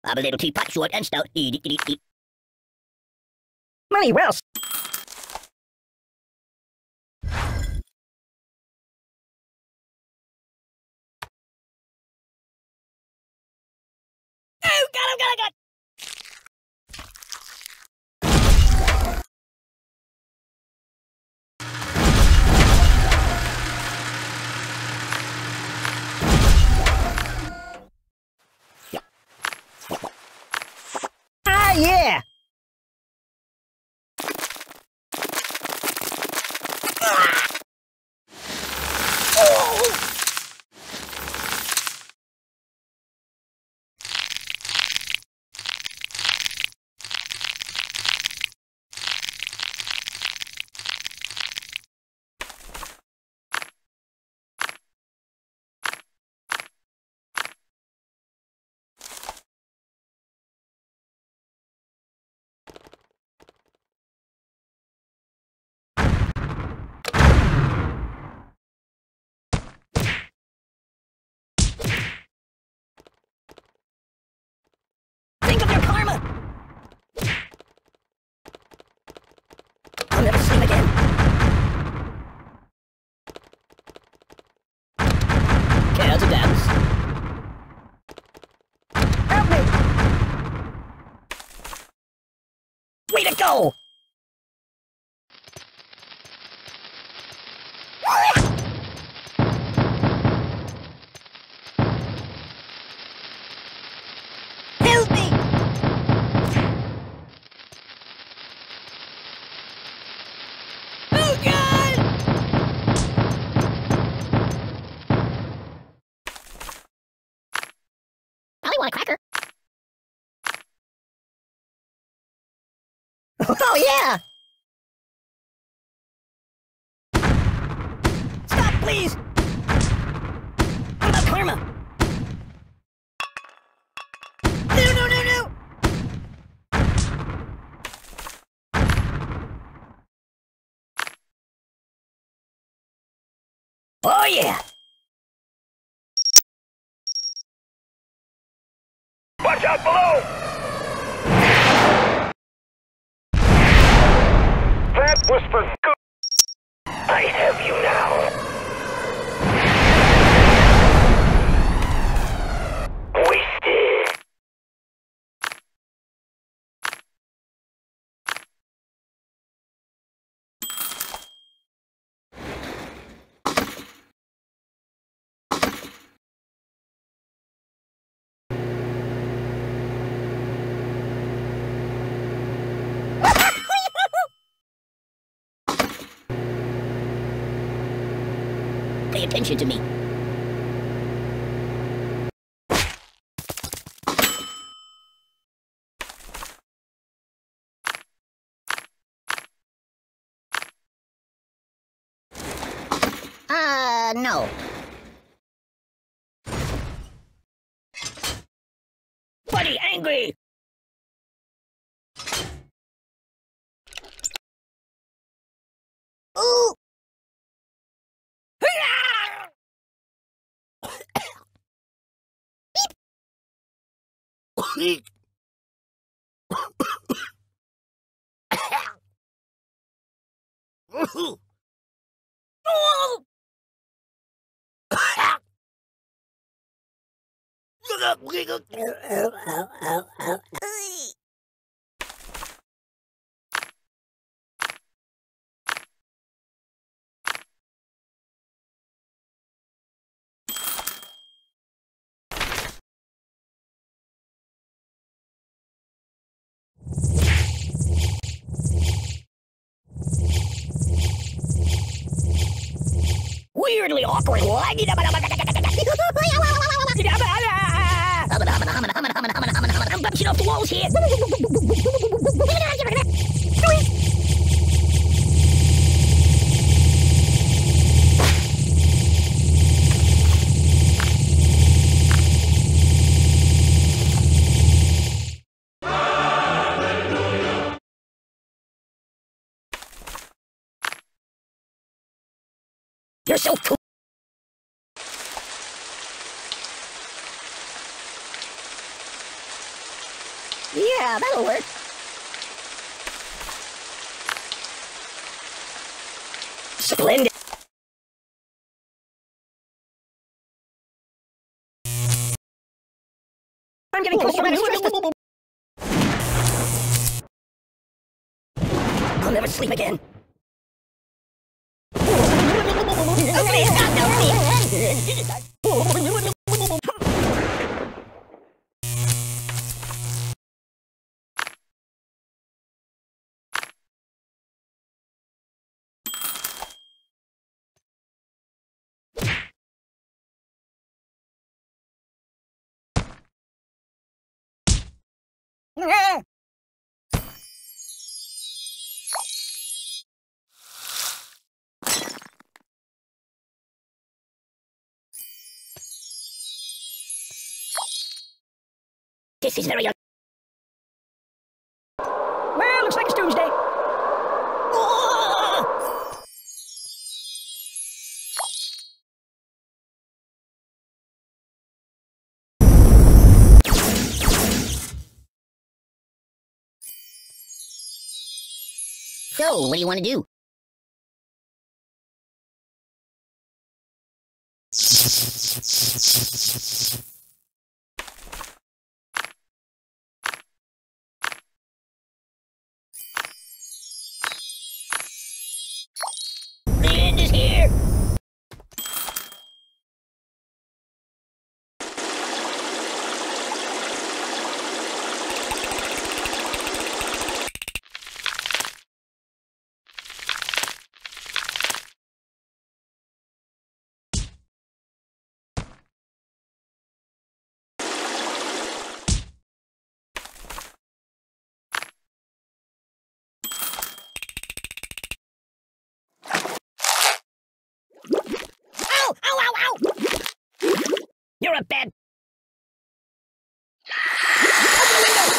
I'm a little teapot, short and stout. Money well spent. Oh, got him. Ah, yeah! Think of your karma! I'll never sleep again. Care to dance? Help me! Way to go! Help me! Oh, God! Probably want a cracker. Oh, yeah! Stop, please! What about karma? No! Oh, yeah! Watch out below! That was for good. I have you now. Wasted. Pay attention to me. No. Buddy, angry! Ooh! Beep! Weirdly awkward. I'm bouncing off the walls here. You're so cool. Yeah, that'll work. Splendid. I'm getting close to running stress. I'll never sleep again. Okay, stop now, Ernie. This is very... Well, looks like it's doomsday. So, what do you want to do? The end is here! Ow! Ow, ow, ow! You're a bad... Open the window!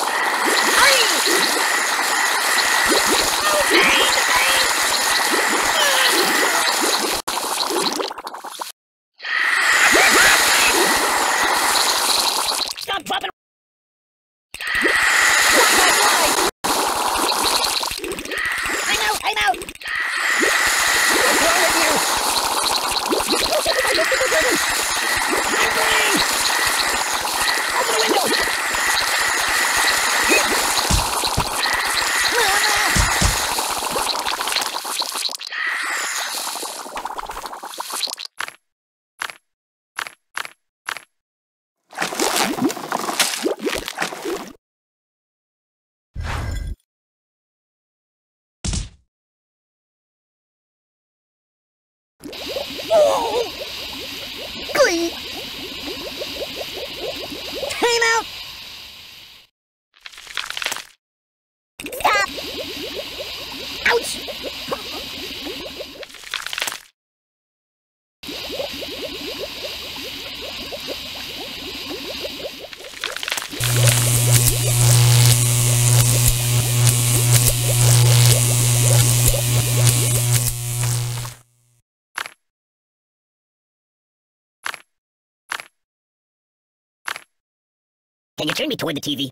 Stop dropping... I'm out! I'm out! What's wrong with you? I'm burning! Open the window! Glee. Time out. Stop. Ouch. Can you turn me toward the TV?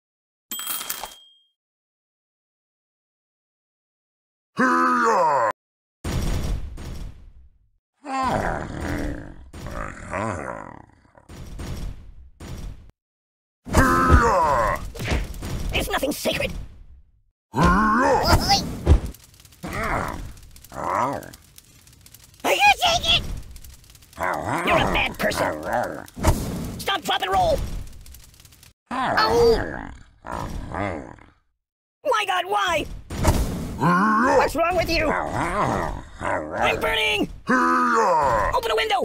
Hiya! There's nothing sacred. Are you take it? You're a bad person. Stop, drop, and roll. Oh. My God, why? What's wrong with you? I'm burning! Open a window!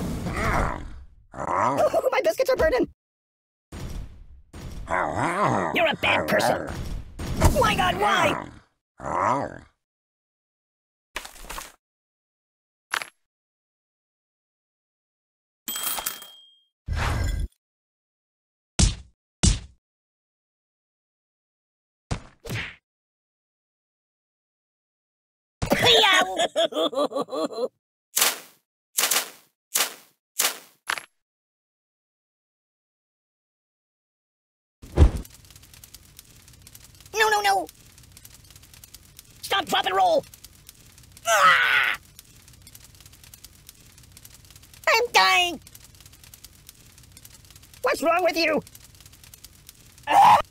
Oh, my biscuits are burning. You're a bad person. My God, why? No, no, no. Stop, drop, and roll. Ah! I'm dying. What's wrong with you? Ah!